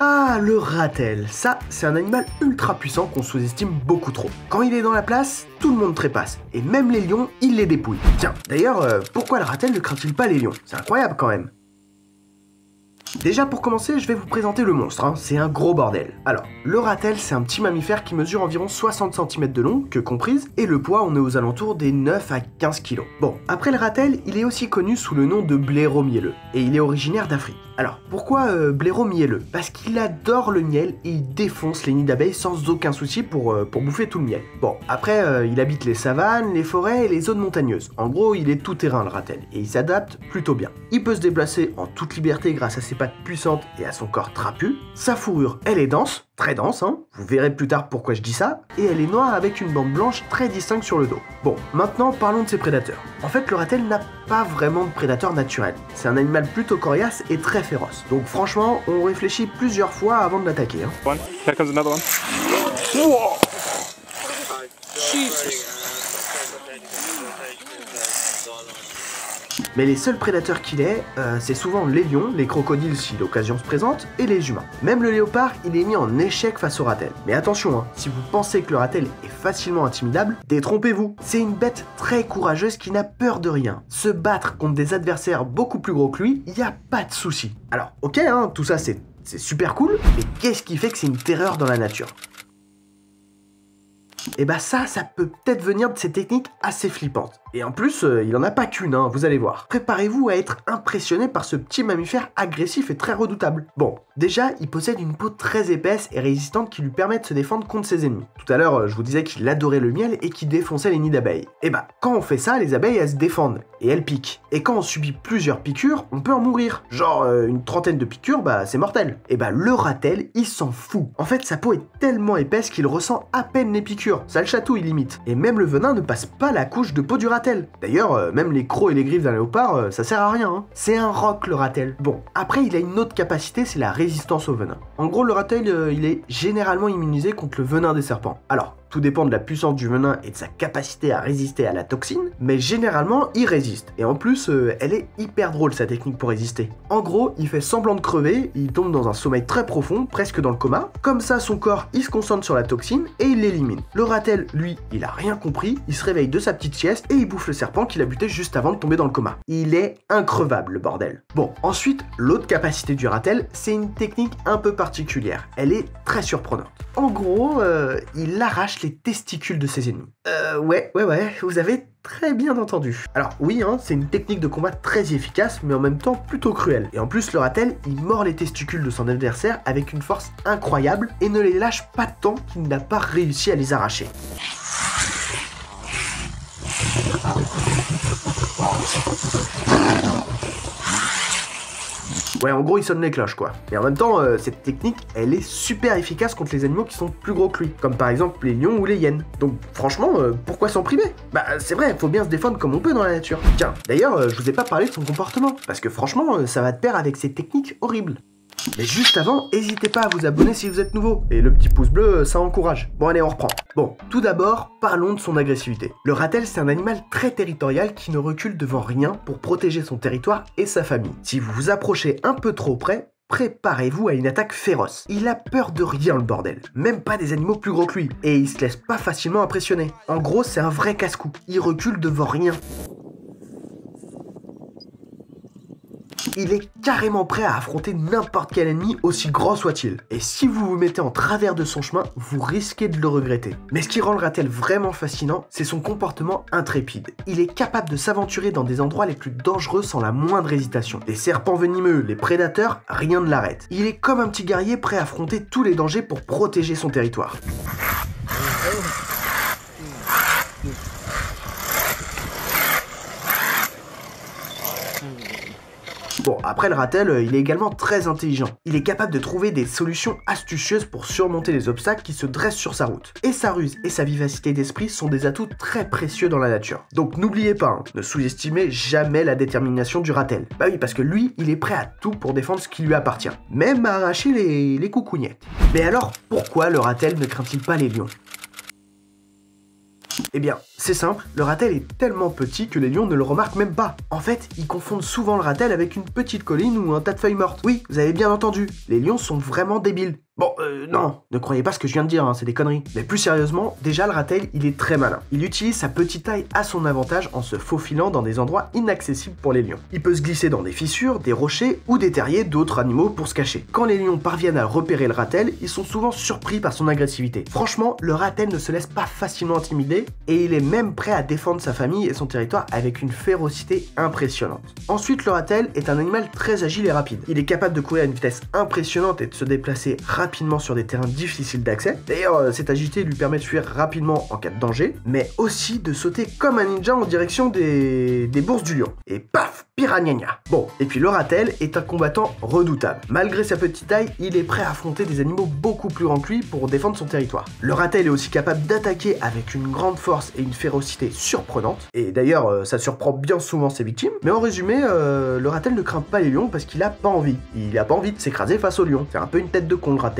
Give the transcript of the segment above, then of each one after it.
Ah, le ratel, ça, c'est un animal ultra puissant qu'on sous-estime beaucoup trop. Quand il est dans la place, tout le monde trépasse, et même les lions, il les dépouille. Tiens, d'ailleurs, pourquoi le ratel ne craint-il pas les lions? C'est incroyable quand même. Déjà pour commencer, je vais vous présenter le monstre, hein. C'est un gros bordel. Alors, le ratel, c'est un petit mammifère qui mesure environ 60 cm de long, queue comprise, et le poids, on est aux alentours des 9 à 15 kg. Bon, après le ratel, il est aussi connu sous le nom de blaireau mielleux, et il est originaire d'Afrique. Alors, pourquoi blaireau mielleux? Parce qu'il adore le miel et il défonce les nids d'abeilles sans aucun souci pour bouffer tout le miel. Bon, après, il habite les savanes, les forêts et les zones montagneuses. En gros, il est tout terrain le ratel, et il s'adapte plutôt bien. Il peut se déplacer en toute liberté grâce à ses pattes puissantes et à son corps trapu. Sa fourrure, elle est dense, très dense, hein. Vous verrez plus tard pourquoi je dis ça, et elle est noire avec une bande blanche très distincte sur le dos. Bon, maintenant parlons de ses prédateurs. En fait, le ratel n'a pas vraiment de prédateur naturel. C'est un animal plutôt coriace et très féroce. Donc franchement, on réfléchit plusieurs fois avant de l'attaquer. Hein. Here comes another one. Whoa! Jesus. Mais les seuls prédateurs qu'il est, c'est souvent les lions, les crocodiles si l'occasion se présente, et les humains. Même le léopard, il est mis en échec face au ratel. Mais attention, hein, si vous pensez que le ratel est facilement intimidable, détrompez-vous. C'est une bête très courageuse qui n'a peur de rien. Se battre contre des adversaires beaucoup plus gros que lui, y a pas de souci. Alors, ok, hein, tout ça c'est super cool, mais qu'est-ce qui fait que c'est une terreur dans la nature? Et bah ça peut peut-être venir de ces techniques assez flippantes. Et en plus, il en a pas qu'une, hein, vous allez voir. Préparez-vous à être impressionné par ce petit mammifère agressif et très redoutable. Bon, déjà, il possède une peau très épaisse et résistante qui lui permet de se défendre contre ses ennemis. Tout à l'heure, je vous disais qu'il adorait le miel et qu'il défonçait les nids d'abeilles. Et bah, quand on fait ça, les abeilles, elles se défendent et elles piquent. Et quand on subit plusieurs piqûres, on peut en mourir. Genre, une trentaine de piqûres, bah c'est mortel. Et bah, le ratel, il s'en fout. En fait, sa peau est tellement épaisse qu'il ressent à peine les piqûres. Ça le chatouille limite. Et même le venin ne passe pas la couche de peau du ratel. D'ailleurs, même les crocs et les griffes d'un léopard, ça sert à rien. Hein. C'est un roc le ratel. Bon, après il a une autre capacité, c'est la résistance au venin. En gros, le ratel, il est généralement immunisé contre le venin des serpents. Alors, tout dépend de la puissance du venin et de sa capacité à résister à la toxine, mais généralement, il résiste. Et en plus, elle est hyper drôle, sa technique pour résister. En gros, il fait semblant de crever, il tombe dans un sommeil très profond, presque dans le coma. Comme ça, son corps, il se concentre sur la toxine et il l'élimine. Le ratel, lui, il a rien compris, il se réveille de sa petite sieste et il bouffe le serpent qu'il a buté juste avant de tomber dans le coma. Il est increvable, le bordel. Bon, ensuite, l'autre capacité du ratel, c'est une technique un peu particulière. Elle est très surprenante. En gros, il arrache les testicules de ses ennemis. Ouais, vous avez très bien entendu. Alors oui, hein, c'est une technique de combat très efficace, mais en même temps plutôt cruelle. Et en plus, le ratel, il mord les testicules de son adversaire avec une force incroyable et ne les lâche pas tant qu'il n'a pas réussi à les arracher. Ouais, en gros, il sonne les cloches, quoi. Et en même temps, cette technique, elle est super efficace contre les animaux qui sont plus gros que lui, comme par exemple les lions ou les hyènes. Donc, franchement, pourquoi s'en priver? Bah, c'est vrai, faut bien se défendre comme on peut dans la nature. Tiens, d'ailleurs, je vous ai pas parlé de son comportement, parce que franchement, ça va de pair avec ces techniques horribles. Mais juste avant, n'hésitez pas à vous abonner si vous êtes nouveau. Et le petit pouce bleu, ça encourage. Bon allez, on reprend. Bon, tout d'abord, parlons de son agressivité. Le ratel, c'est un animal très territorial qui ne recule devant rien pour protéger son territoire et sa famille. Si vous vous approchez un peu trop près, préparez-vous à une attaque féroce. Il a peur de rien, le bordel. Même pas des animaux plus gros que lui. Et il se laisse pas facilement impressionner. En gros, c'est un vrai casse-cou. Il recule devant rien. Il est carrément prêt à affronter n'importe quel ennemi, aussi grand soit-il. Et si vous vous mettez en travers de son chemin, vous risquez de le regretter. Mais ce qui rend le ratel vraiment fascinant, c'est son comportement intrépide. Il est capable de s'aventurer dans des endroits les plus dangereux sans la moindre hésitation. Les serpents venimeux, les prédateurs, rien ne l'arrête. Il est comme un petit guerrier prêt à affronter tous les dangers pour protéger son territoire. Bon, après le ratel, il est également très intelligent. Il est capable de trouver des solutions astucieuses pour surmonter les obstacles qui se dressent sur sa route. Et sa ruse et sa vivacité d'esprit sont des atouts très précieux dans la nature. Donc n'oubliez pas, hein, ne sous-estimez jamais la détermination du ratel. Bah oui, parce que lui, il est prêt à tout pour défendre ce qui lui appartient. Même à arracher les coucougnettes. Mais alors, pourquoi le ratel ne craint-il pas les lions ? Eh bien, c'est simple, le ratel est tellement petit que les lions ne le remarquent même pas. En fait, ils confondent souvent le ratel avec une petite colline ou un tas de feuilles mortes. Oui, vous avez bien entendu, les lions sont vraiment débiles. Bon, non, ne croyez pas ce que je viens de dire, hein, c'est des conneries. Mais plus sérieusement, déjà le ratel, il est très malin. Il utilise sa petite taille à son avantage en se faufilant dans des endroits inaccessibles pour les lions. Il peut se glisser dans des fissures, des rochers ou des terriers d'autres animaux pour se cacher. Quand les lions parviennent à repérer le ratel, ils sont souvent surpris par son agressivité. Franchement, le ratel ne se laisse pas facilement intimider et il est même prêt à défendre sa famille et son territoire avec une férocité impressionnante. Ensuite, le ratel est un animal très agile et rapide. Il est capable de courir à une vitesse impressionnante et de se déplacer rapidement sur des terrains difficiles d'accès. D'ailleurs, cette agilité lui permet de fuir rapidement en cas de danger, mais aussi de sauter comme un ninja en direction des bourses du lion. Et paf, piranha. Bon, et puis le ratel est un combattant redoutable. Malgré sa petite taille, il est prêt à affronter des animaux beaucoup plus grands que lui pour défendre son territoire. Le ratel est aussi capable d'attaquer avec une grande force et une férocité surprenante. Et d'ailleurs, ça surprend bien souvent ses victimes. Mais en résumé, le ratel ne craint pas les lions parce qu'il a pas envie. Il a pas envie de s'écraser face aux lions. C'est un peu une tête de con le ratel.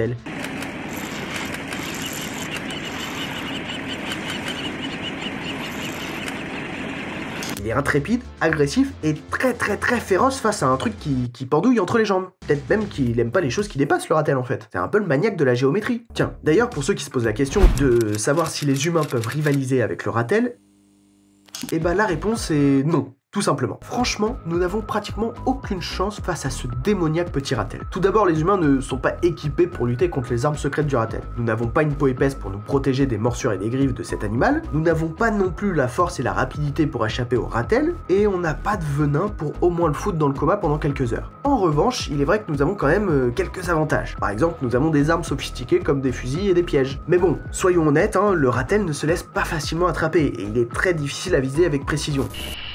Il est intrépide, agressif et très féroce face à un truc qui pendouille entre les jambes. Peut-être même qu'il aime pas les choses qui dépassent le ratel en fait. C'est un peu le maniaque de la géométrie. Tiens, d'ailleurs pour ceux qui se posent la question de savoir si les humains peuvent rivaliser avec le ratel, eh ben la réponse est non. Tout simplement. Franchement, nous n'avons pratiquement aucune chance face à ce démoniaque petit ratel. Tout d'abord, les humains ne sont pas équipés pour lutter contre les armes secrètes du ratel. Nous n'avons pas une peau épaisse pour nous protéger des morsures et des griffes de cet animal. Nous n'avons pas non plus la force et la rapidité pour échapper au ratel. Et on n'a pas de venin pour au moins le foutre dans le coma pendant quelques heures. En revanche, il est vrai que nous avons quand même quelques avantages. Par exemple, nous avons des armes sophistiquées comme des fusils et des pièges. Mais bon, soyons honnêtes, hein, le ratel ne se laisse pas facilement attraper et il est très difficile à viser avec précision.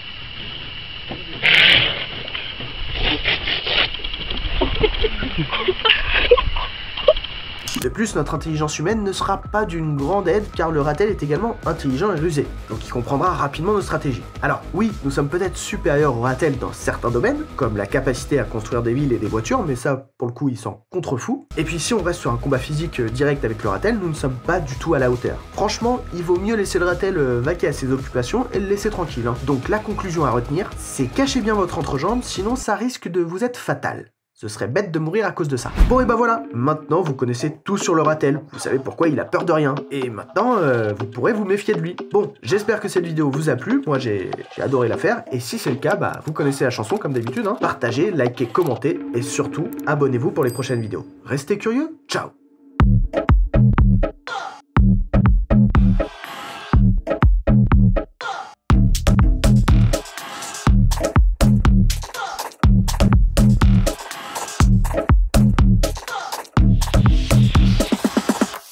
De plus, notre intelligence humaine ne sera pas d'une grande aide car le ratel est également intelligent et rusé, donc il comprendra rapidement nos stratégies. Alors oui, nous sommes peut-être supérieurs au ratel dans certains domaines, comme la capacité à construire des villes et des voitures, mais ça, pour le coup, il s'en contrefout. Et puis si on reste sur un combat physique direct avec le ratel, nous ne sommes pas du tout à la hauteur. Franchement, il vaut mieux laisser le ratel vaquer à ses occupations et le laisser tranquille. Donc la conclusion à retenir, c'est cachez bien votre entrejambe, sinon ça risque de vous être fatal. Ce serait bête de mourir à cause de ça. Bon et bah voilà, maintenant vous connaissez tout sur le ratel, vous savez pourquoi il a peur de rien. Et maintenant, vous pourrez vous méfier de lui. Bon, j'espère que cette vidéo vous a plu, moi j'ai adoré la faire, et si c'est le cas, bah vous connaissez la chanson comme d'habitude, hein. Partagez, likez, commentez, et surtout, abonnez-vous pour les prochaines vidéos. Restez curieux, ciao.